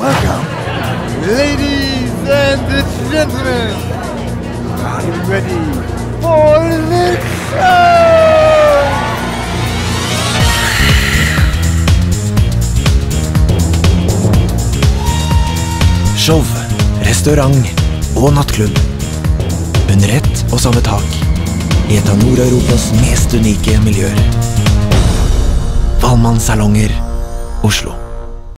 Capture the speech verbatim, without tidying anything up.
Welcome, ladies and gentlemen. Are you ready for the show? Show, restaurant og nattklubb. Under ett og samme tak. I et av Nord-Europas mest unike miljøer. Valmannsalonger, Oslo.